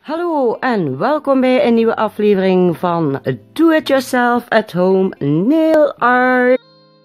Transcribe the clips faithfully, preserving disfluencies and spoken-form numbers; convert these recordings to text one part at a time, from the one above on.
Hallo en welkom bij een nieuwe aflevering van Do It Yourself at Home Nail Art.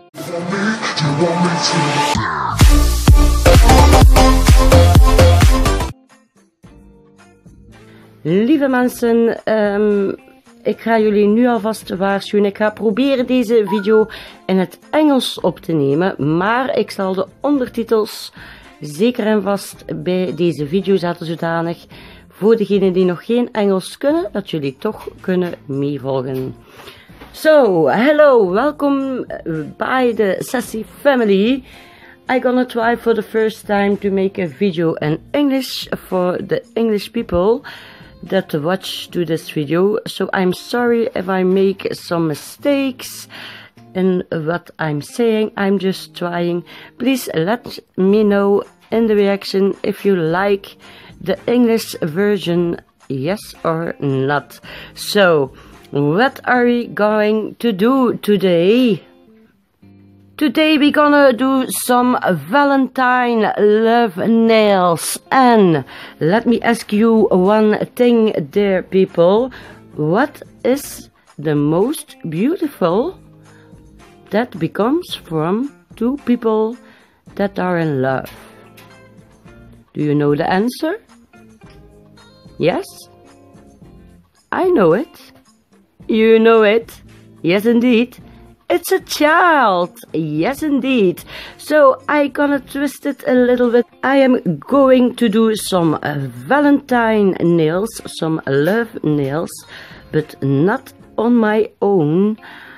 Lieve mensen, um, ik ga jullie nu alvast waarschuwen. Ik ga proberen deze video in het Engels op te nemen, maar ik zal de ondertitels zeker en vast bij deze video zetten zodanig voor degenen die nog geen Engels kunnen, dat jullie toch kunnen meevolgen. So, hello, welcome by the Sassy family. I'm gonna try for the first time to make a video in English for the English people that watch to this video. So I'm sorry if I make some mistakes in what I'm saying. I'm just trying. Please let me know in the reaction if you like the English version, yes or not. So, what are we going to do today? Today we're gonna do some Valentine love nails. And let me ask you one thing, dear people. What is the most beautiful that becomes from two people that are in love? Do you know the answer? Yes? I know it. You know it. Yes, indeed. It's a child. Yes, indeed. So I'm gonna twist it a little bit. I am going to do some uh, Valentine nails, some love nails, but not on my own.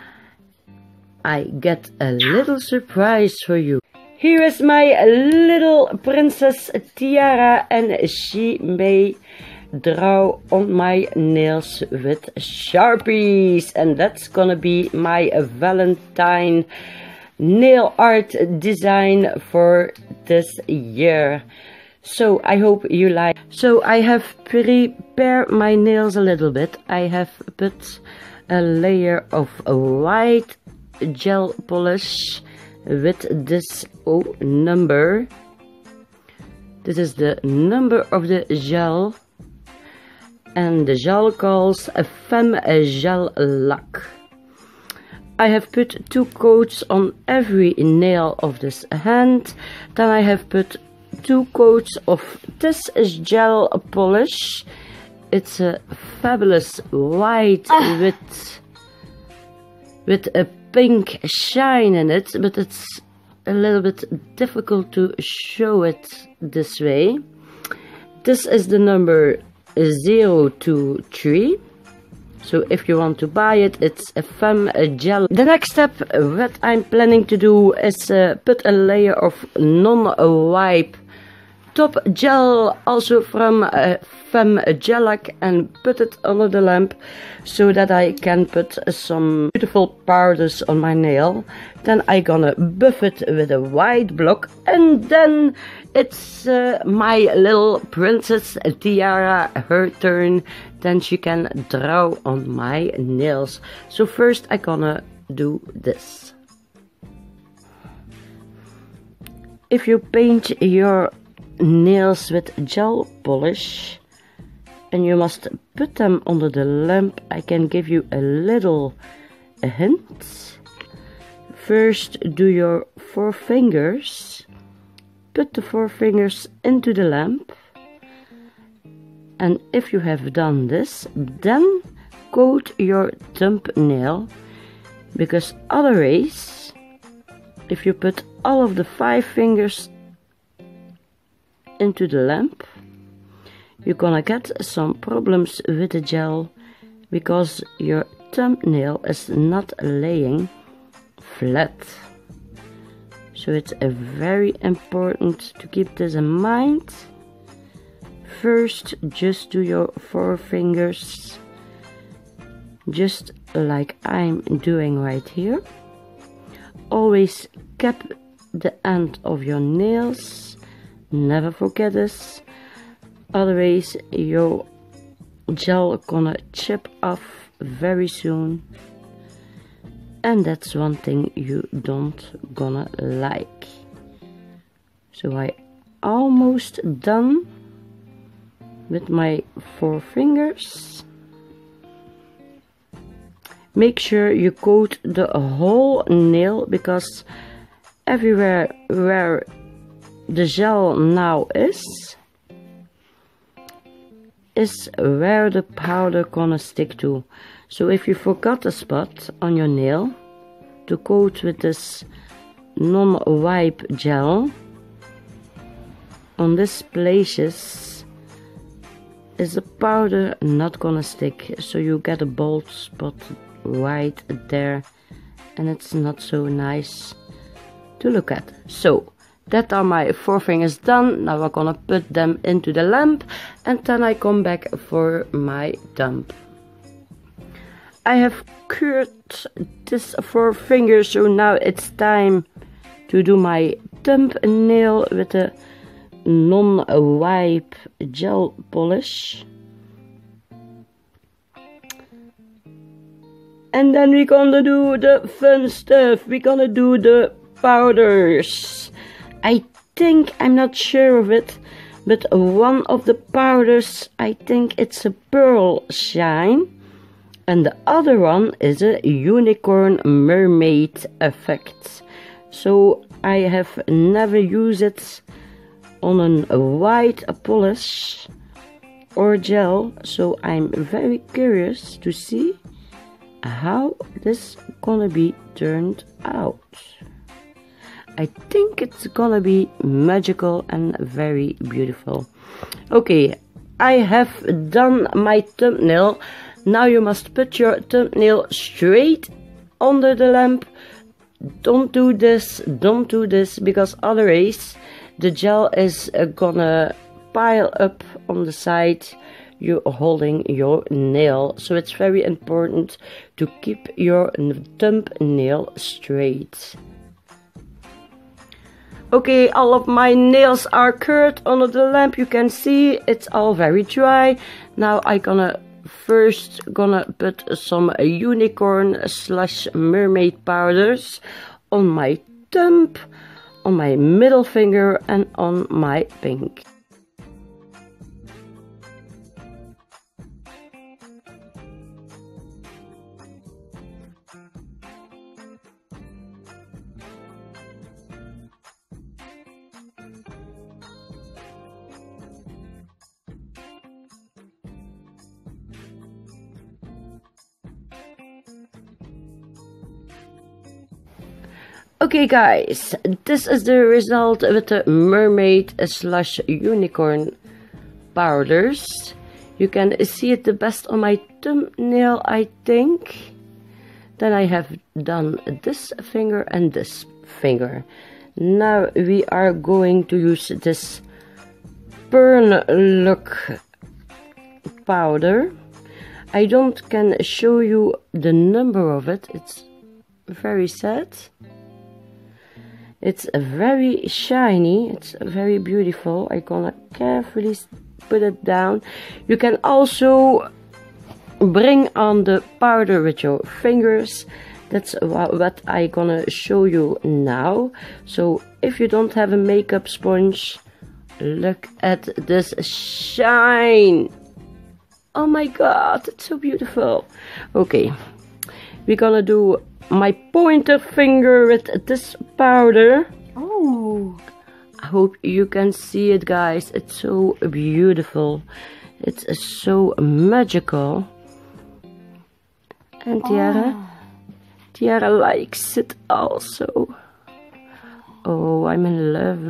I get a little surprise for you. Here is my little princess Tiara, and she may draw on my nails with Sharpies, and that's gonna be my Valentine nail art design for this year. So I hope you like. So I have prepared my nails a little bit. I have put a layer of white gel polish with this oh, number. This is the number of the gel, and the gel calls a Femme Gel Lac. I have put two coats on every nail of this hand. Then I have put two coats of this gel polish. It's a fabulous white ah. with with a pink shine in it, but it's a little bit difficult to show it this way. This is the number zero two three. So if you want to buy it, it's a Femme Gel. The next step, what I'm planning to do is uh, put a layer of non-wipe top gel, also from uh, Femme Gel Lac, and put it under the lamp so that I can put some beautiful powders on my nail. Then I'm gonna buff it with a white block, and then it's uh, my little princess Tiara, her turn. Then she can draw on my nails. So first I'm gonna do this. If you paint your nails with gel polish and you must put them under the lamp, I can give you a little a hint. First, do your four fingers, put the four fingers into the lamp, and if you have done this, then coat your thumbnail, because otherwise, if you put all of the five fingers into the lamp, you're gonna get some problems with the gel because your thumbnail is not laying flat. So it's a very important to keep this in mind. First, just do your four fingers, just like I'm doing right here. Always cap the end of your nails. Never forget this, otherwise your gel gonna chip off very soon, and that's one thing you don't gonna like. So I almost done with my four fingers. Make sure you coat the whole nail, because everywhere where the gel now is, is where the powder gonna stick to. So if you forgot a spot on your nail to coat with this non-wipe gel, on these places is the powder not gonna stick, so you get a bald spot right there, and it's not so nice to look at. So that are my four fingers done. Now we're gonna put them into the lamp, and then I come back for my thumb. I have cured this four fingers, so now it's time to do my thumbnail with the non-wipe gel polish. And then we're gonna do the fun stuff. We're gonna do the powders. I think, I'm not sure of it, but one of the powders, I think it's a pearl shine, and the other one is a unicorn mermaid effect. So I have never used it on a white polish or gel, so I'm very curious to see how this gonna be turned out. I think it's gonna be magical and very beautiful. Okay, I have done my thumbnail. Now you must put your thumbnail straight under the lamp. Don't do this, don't do this, because otherwise the gel is uh, gonna pile up on the side you're holding your nail. So it's very important to keep your thumbnail straight. Okay, all of my nails are cured under the lamp. You can see it's all very dry. Now I gonna first gonna put some unicorn slash mermaid powders on my thumb, on my middle finger, and on my pink. Okay guys, this is the result with the mermaid slash unicorn powders. You can see it the best on my thumbnail, I think. Then I have done this finger and this finger. Now we are going to use this Pearl Look powder. I don't can show you the number of it, it's very sad. It's very shiny, it's very beautiful. I'm gonna carefully put it down. You can also bring on the powder with your fingers. That's what I'm gonna show you now. So if you don't have a makeup sponge, look at this shine. Oh my god, it's so beautiful. Okay, we're gonna do my pointer finger with this powder. Oh, I hope you can see it, guys. It's so beautiful, it's so magical. And Tiara, oh. Tiara likes it also. Oh, I'm in love.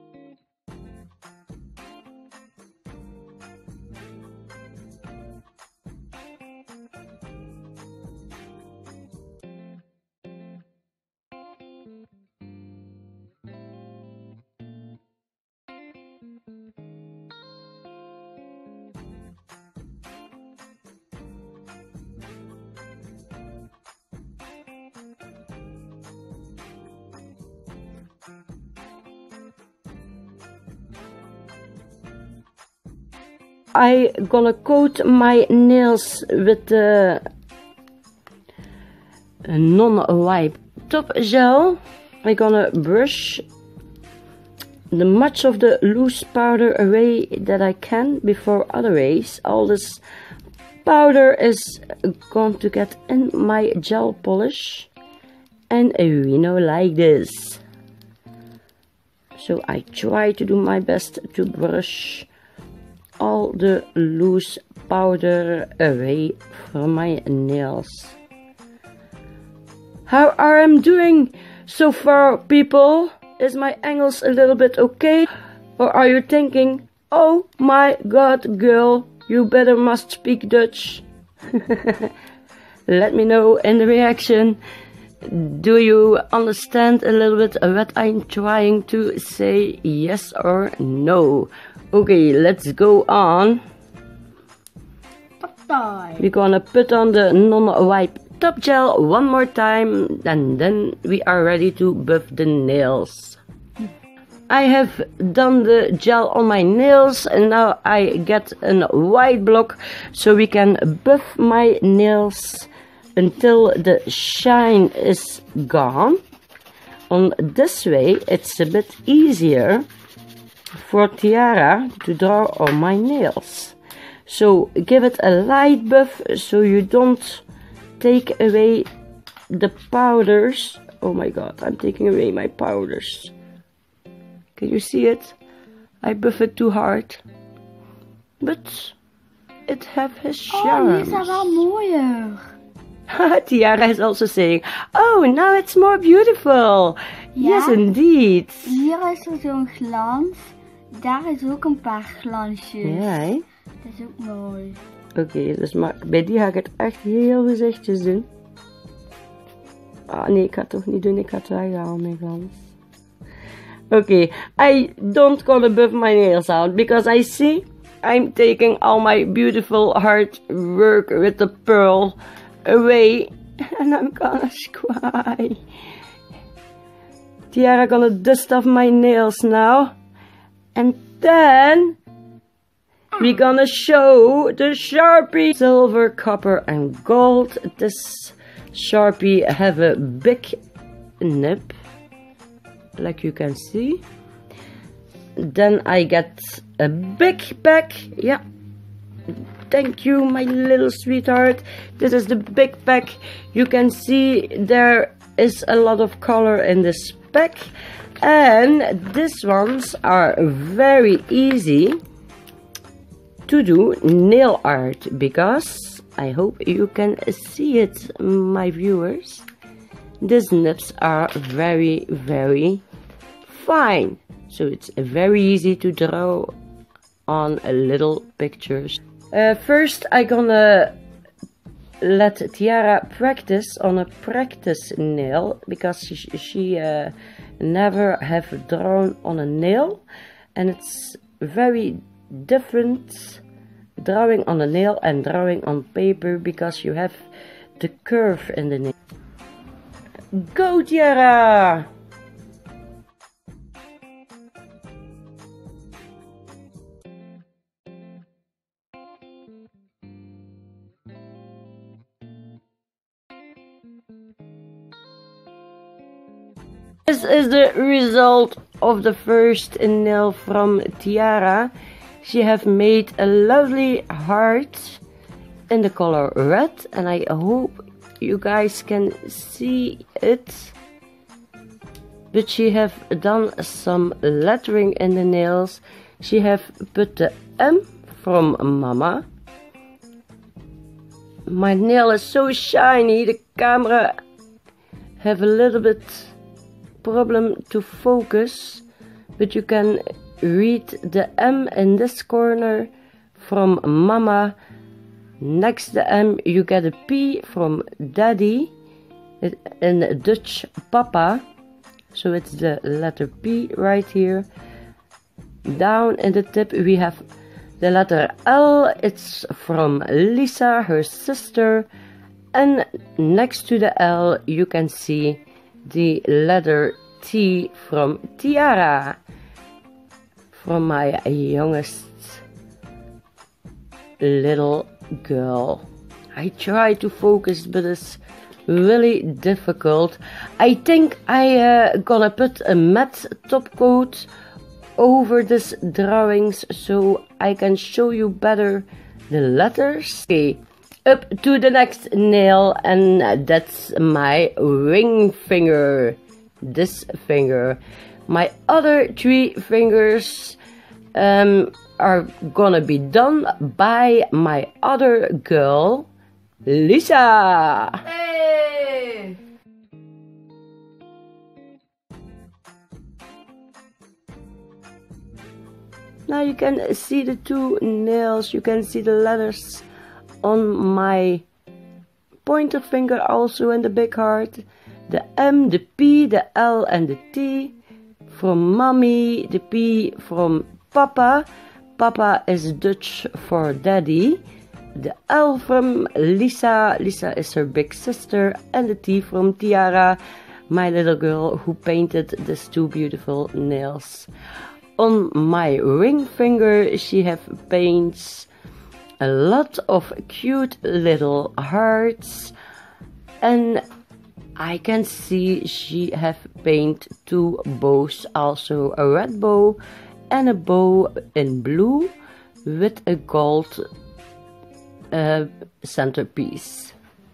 I gonna coat my nails with the non-wipe top gel. I'm gonna brush the much of the loose powder away that I can before other ways. All this powder is going to get in my gel polish, and you know, like this. So I try to do my best to brush all the loose powder away from my nails. How are I doing so far, people? Is my angles a little bit okay? Or are you thinking, oh my god, girl, you better must speak Dutch? Let me know in the reaction. Do you understand a little bit what I'm trying to say, yes or no? Okay, let's go on. We're gonna put on the non-wipe top gel one more time, and then we are ready to buff the nails. I have done the gel on my nails, and now I get a white block so we can buff my nails until the shine is gone. On this way it's a bit easier for Tiara to draw on my nails. So give it a light buff so you don't take away the powders. Oh my god, I'm taking away my powders. Can you see it? I buff it too hard. But it have his charm. Oh, hier is dat wel mooier. Tiara is also saying, oh, now it's more beautiful. Ja? Yes, indeed. Hier is er zo'n glans. Daar is ook een paar glansjes. Ja, hè? Dat is ook mooi. Oké, okay, dus maar bij die ga ik het echt heel voorzichtig doen. Ah nee, ik ga het toch niet doen. Ik ga het weghalen, mijn glans. Okay, I don't gonna buff my nails out because I see I'm taking all my beautiful hard work with the pearl away, and I'm gonna cry. Tiara gonna dust off my nails now, and then we're gonna show the Sharpie. Silver, copper and gold. This Sharpie have a big nib, like you can see. Then I get a big pack. Yeah, thank you, my little sweetheart. This is the big pack. You can see there is a lot of color in this pack, and these ones are very easy to do nail art, because I hope you can see it, my viewers. These nibs are very very fine, so it's very easy to draw on a little pictures. Uh, first I'm gonna let Tiara practice on a practice nail, because she, she uh, never have drawn on a nail, and it's very different drawing on a nail and drawing on paper, because you have the curve in the nail. Go, Tiara! This is the result of the first nail from Tiara. She have made a lovely heart in the color red, and I hope you guys can see it. But she have done some lettering in the nails. She have put the M from Mama. My nail is so shiny, the camera have a little bit problem to focus, but you can read the M in this corner from Mama. Next to the M you get a P from Daddy, in Dutch Papa, so it's the letter P right here. Down in the tip we have the letter L, it's from Lisa, her sister, and next to the L you can see the letter T from Tiara, from my youngest little girl. I try to focus, but it's really difficult. I think I uh, gonna put a matte top coat over these drawings so I can show you better the letters. Okay, up to the next nail, and that's my ring finger. This finger. My other three fingers um, are gonna be done by my other girl, Lisa. Hey! Now you can see the two nails, you can see the letters on my pointer finger also, and the big heart. The M, the P, the L and the T from mommy, the P from papa. Papa is Dutch for daddy. The L from Lisa, Lisa is her big sister, and the T from Tiara, my little girl who painted these two beautiful nails. On my ring finger she have paints a lot of cute little hearts, and I can see she have paint two bows, also a red bow and a bow in blue with a gold uh, centerpiece.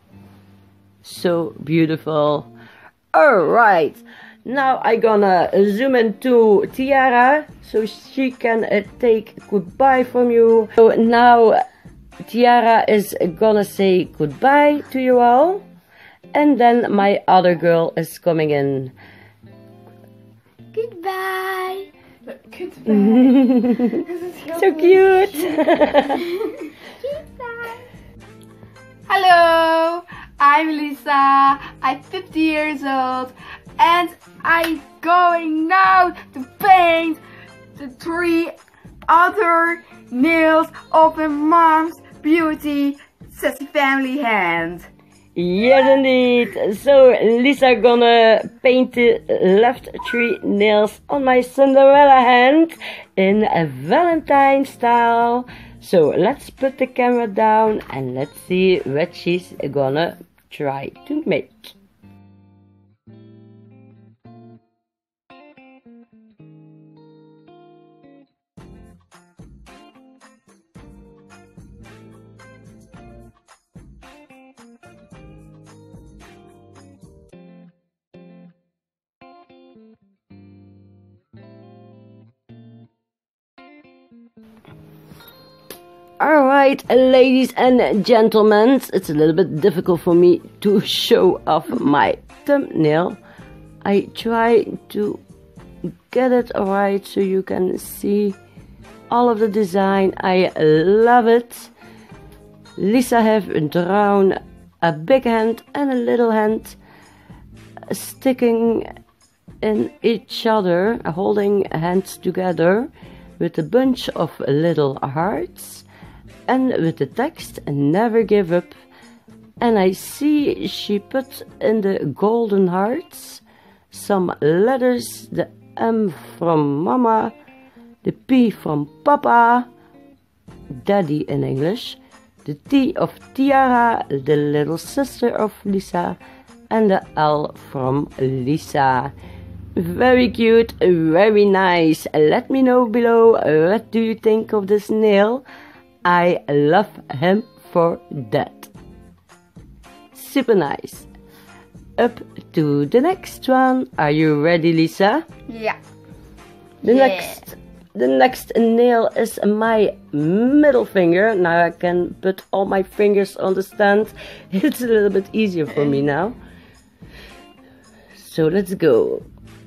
So beautiful. Alright, now I gonna zoom into Tiara so she can uh, take goodbye from you. So now Tiara is gonna say goodbye to you all, and then my other girl is coming in. Goodbye. Goodbye. So cute. Goodbye. Hello, I'm Lisa. I'm fifty years old, and I'm going now to paint the three other nails of my mom's beauty sassy family hand. Yes indeed. So Lisa gonna paint the left three nails on my Cinderella hand in a Valentine style. So let's put the camera down and let's see what she's gonna try to make. Alright, ladies and gentlemen, it's a little bit difficult for me to show off my thumbnail. I try to get it right so you can see all of the design. I love it. Lisa have drawn a big hand and a little hand sticking in each other, holding hands together with a bunch of little hearts. And with the text, never give up. And I see she put in the golden hearts some letters, the M from mama, the P from papa, daddy in English, the T of Tiara, the little sister of Lisa, and the L from Lisa. Very cute, very nice. Let me know below, what do you think of this nail? I love him for that. Super nice. Up to the next one. Are you ready, Lisa? Yeah. The Yeah. next the next nail is my middle finger. Now I can put all my fingers on the stand. It's a little bit easier for me now. So let's go.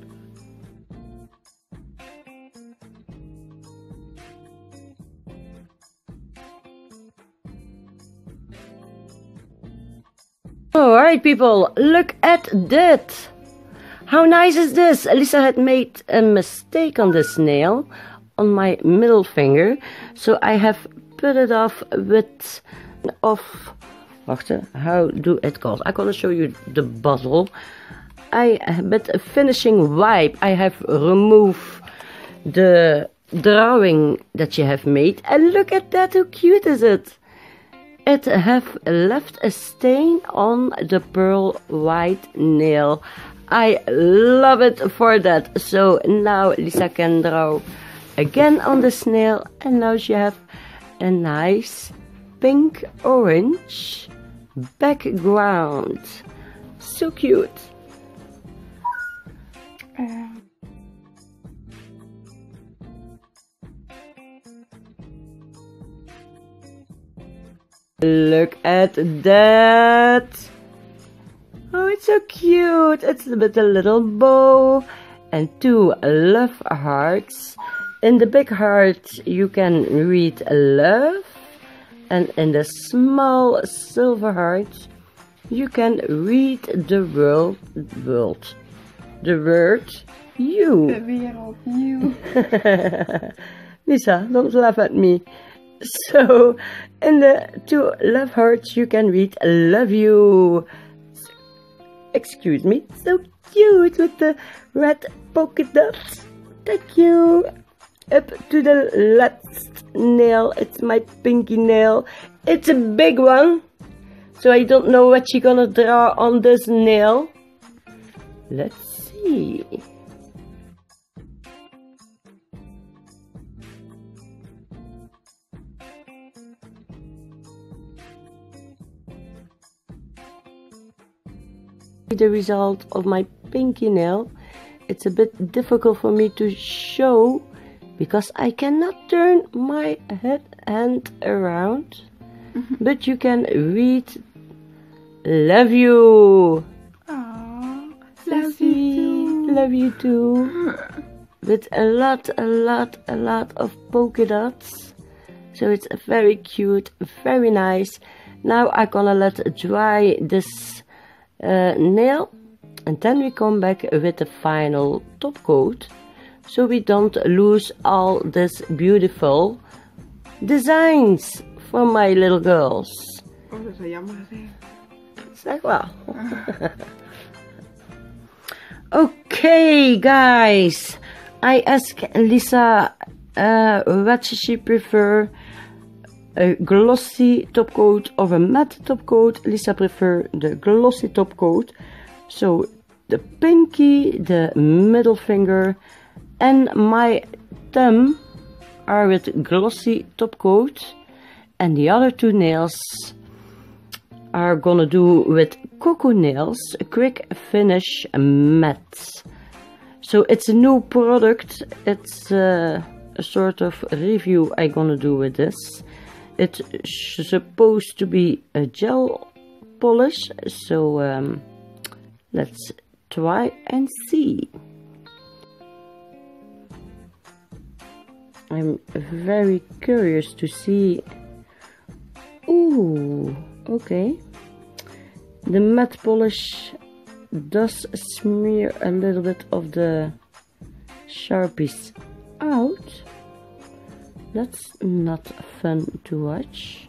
Alright people, look at that! How nice is this? Lisa had made a mistake on this nail, on my middle finger, so I have put it off with, off, wacht, how do it called? I'm gonna show you the bottle. I, with a finishing wipe, I have removed the drawing that you have made, and look at that, how cute is it? It have left a stain on the pearl white nail. I love it for that. So now Lisa can draw again on this nail, and now you have a nice pink orange background. So cute. Um. Look at that. Oh, it's so cute. It's with a little bow and two love hearts. In the big heart you can read love, and in the small silver heart you can read the world, world, the word you. De wereld, you. Lisa, don't laugh at me. So, in the two love hearts you can read love you. Excuse me, so cute with the red polka dots. Thank you. Up to the last nail, it's my pinky nail. It's a big one, so I don't know what she's gonna draw on this nail. Let's see. The result of my pinky nail. It's a bit difficult for me to show because I cannot turn my head hand around. Mm-hmm. But you can read love you. Aww, love you too. Love you too. With a lot, a lot, a lot of polka dots. So it's very cute, very nice. Now I'm gonna let dry this uh, nail, and then we come back with the final top coat, so we don't lose all these beautiful designs for my little girls. Oh, dat is wel jammer gezegd. Zeg wel. Okay, guys, I asked Lisa uh, what she prefer, a glossy top coat or a matte top coat. Lisa prefer the glossy top coat. So the pinky, the middle finger and my thumb are with glossy top coat, and the other two nails are gonna do with Coco Nails, a quick finish matte. So it's a new product. It's uh, a sort of review I'm gonna do with this. It's supposed to be a gel polish, so um, let's try and see. I'm very curious to see. Ooh, okay. The matte polish does smear a little bit of the Sharpies out. That's not fun to watch.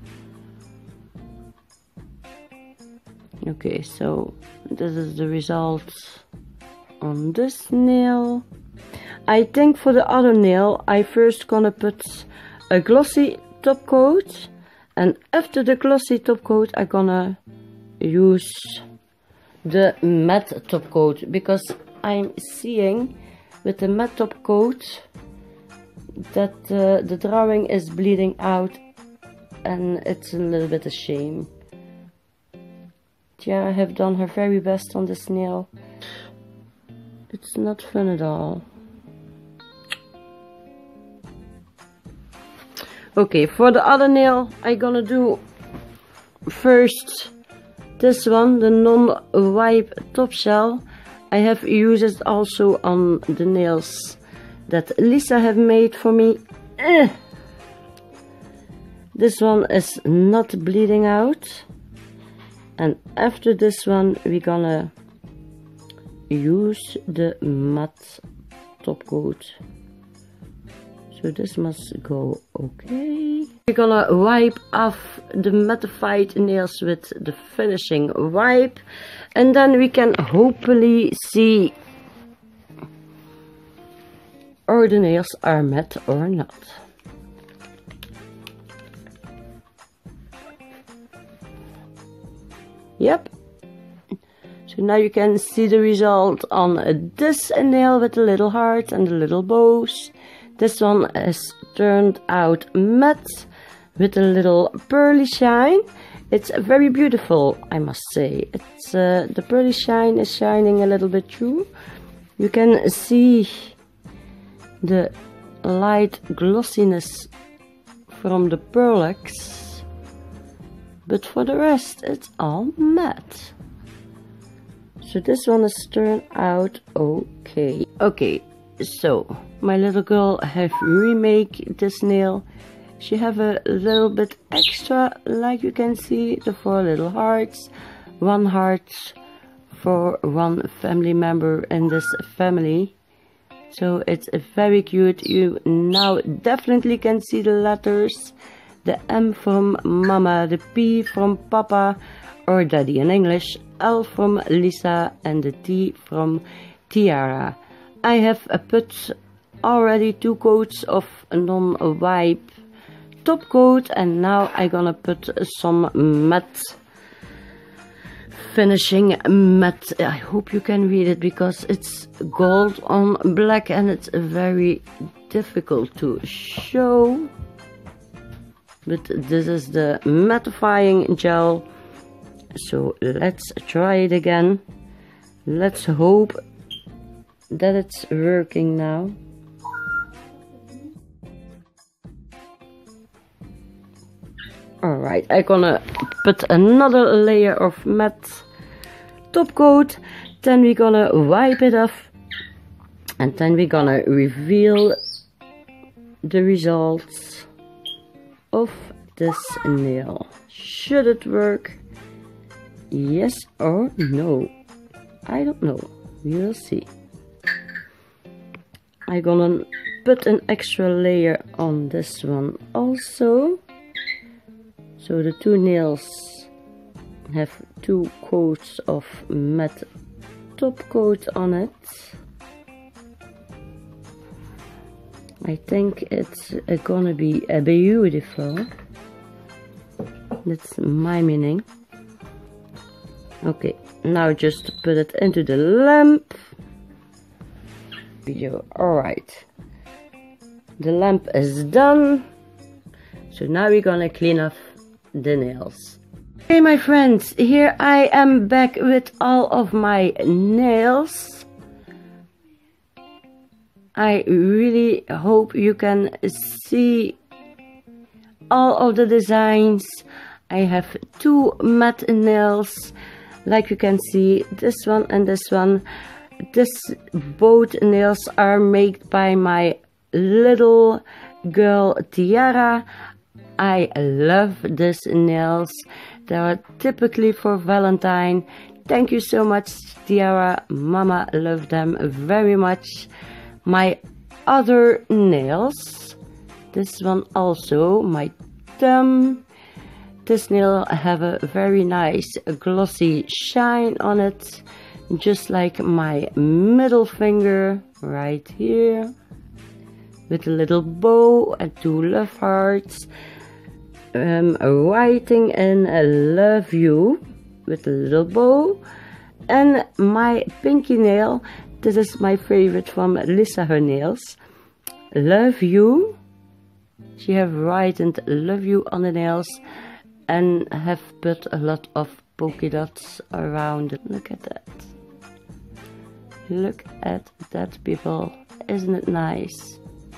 Okay, so this is the result on this nail. I think for the other nail I first gonna put a glossy top coat, and after the glossy top coat I'm gonna use the matte top coat, because I'm seeing with the matte top coat that uh, the drawing is bleeding out, and it's a little bit a shame. Tiara have done her very best on this nail. It's not fun at all. Okay, for the other nail I'm gonna do first this one, the non-wipe top shell. I have used it also on the nails that Lisa have made for me. Eh. This one is not bleeding out, and after this one we're gonna use the matte top coat. So this must go okay. We're gonna wipe off the mattified nails with the finishing wipe, and then we can hopefully see or the nails are matte or not. Yep. So now you can see the result on this nail with the little heart and the little bows. This one is turned out matte with a little pearly shine. It's very beautiful, I must say. It's uh, the pearly shine is shining a little bit through. You can see the light glossiness from the pearlex, but for the rest it's all matte. So this one is turned out okay. Okay, so my little girl have remake this nail. She have a little bit extra, like you can see, the four little hearts. One heart for one family member in this family. So it's very cute. You now definitely can see the letters. The M from Mama, the P from Papa or Daddy in English, L from Lisa and the T from Tiara. I have put already two coats of non-wipe top coat, and now I'm gonna put some matte finishing matte. I hope you can read it because it's gold on black and it's very difficult to show, but this is the mattifying gel. So let's try it again. Let's hope that it's working now. Alright, I'm gonna put another layer of matte top coat, then we're gonna wipe it off, and then we're gonna reveal the results of this nail. Should it work? Yes or no? I don't know. We will see. I'm gonna put an extra layer on this one also. So the two nails have two coats of matte top coat on it. I think it's uh, gonna be uh, beautiful. That's my meaning. Okay, now just put it into the lamp. Video. Alright. The lamp is done. So now we're gonna clean off the nails. Hey my friends, here I am back with all of my nails. I really hope you can see all of the designs. I have two matte nails, like you can see, this one and this one. This both nails are made by my little girl Tiara. I love these nails. They are typically for Valentine. Thank you so much, Tiara. Mama loved them very much. My other nails, this one also, my thumb. This nail have a very nice glossy shine on it, just like my middle finger right here, with a little bow and two love hearts. Um, writing in a love you with a little bow, and my pinky nail. This is my favorite from Lisa Her Nails. Love you. She have written love you on the nails and have put a lot of polka dots around it. Look at that. Look at that, people. Isn't it nice?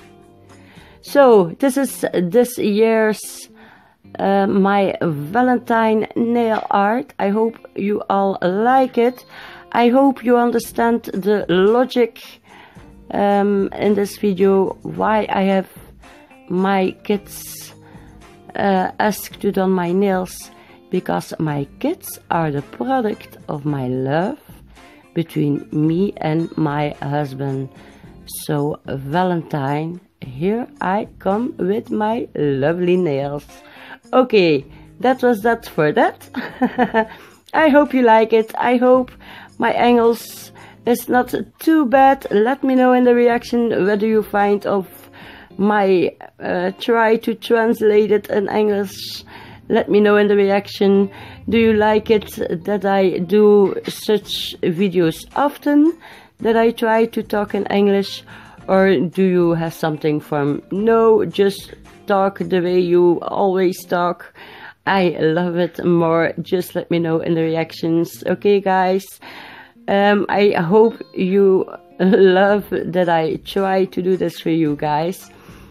So this is this year's Uh, my Valentine nail art. I hope you all like it. I hope you understand the logic um, in this video, why I have my kids uh, asked to do my nails, because my kids are the product of my love between me and my husband. So Valentine, here I come with my lovely nails. Okay, that was that for that. I hope you like it. I hope my Engels is not too bad. Let me know in the reaction whether you find of my uh, try to translate it in English. Let me know in the reaction. Do you like it that I do such videos often? That I try to talk in English? Or do you have something from no, just talk the way you always talk? I love it more. Just let me know in the reactions. Okay, guys. Um, I hope you love that I try to do this for you guys.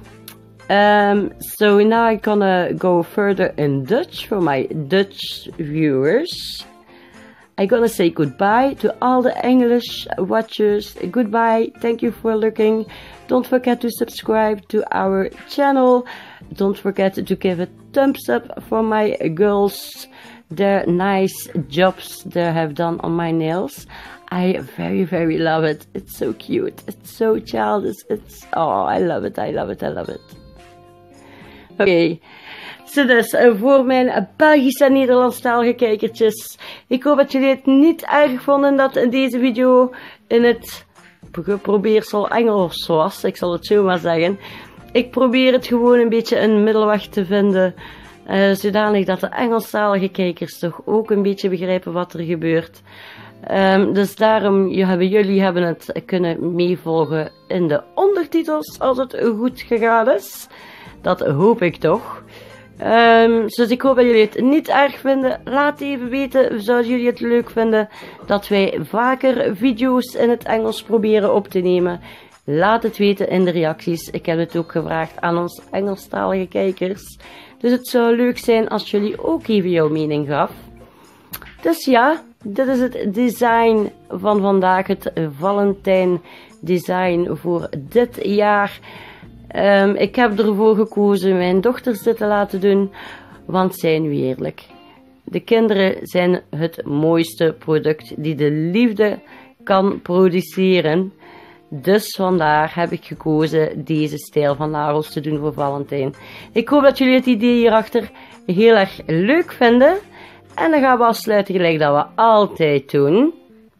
Um, so now I'm gonna go further in Dutch for my Dutch viewers. I'm gonna say goodbye to all the English watchers. Goodbye. Thank you for looking. Don't forget to subscribe to our channel. Don't forget to give a thumbs up for my girls. Their nice jobs they have done on my nails. I very, very love it. It's so cute. It's so childish. It's, oh, I love it. I love it. I love it. Oké. Okay. Zo dus, voor mijn Belgische en Nederlandstalige kijkertjes. Ik hoop dat jullie het niet erg vonden dat deze video in het probeersel Engels was. Ik zal het zo maar zeggen. Ik probeer het gewoon een beetje een middelweg te vinden. Uh, zodanig dat de Engelstalige kijkers toch ook een beetje begrijpen wat er gebeurt. Um, dus daarom hebben jullie hebben het kunnen meevolgen in de ondertitels als het goed gegaan is. Dat hoop ik toch. Um, dus ik hoop dat jullie het niet erg vinden. Laat even weten, zouden jullie het leuk vinden dat wij vaker video's in het Engels proberen op te nemen. Laat het weten in de reacties. Ik heb het ook gevraagd aan onze Engelstalige kijkers. Dus het zou leuk zijn als jullie ook even jouw mening gaf. Dus ja, dit is het design van vandaag. Het Valentijn design voor dit jaar. Um, ik heb ervoor gekozen mijn dochters dit te laten doen. Want zijn we eerlijk. De kinderen zijn het mooiste product die de liefde kan produceren. Dus vandaar heb ik gekozen deze stijl van nagels te doen voor Valentijn. Ik hoop dat jullie het idee hierachter heel erg leuk vinden. En dan gaan we afsluiten gelijk dat we altijd doen.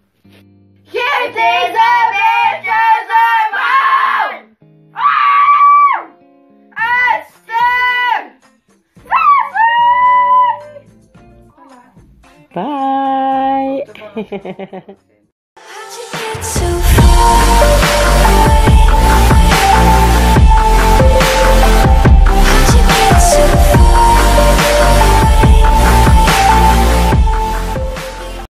Geef deze beestjes een bal! Een stem! Bye!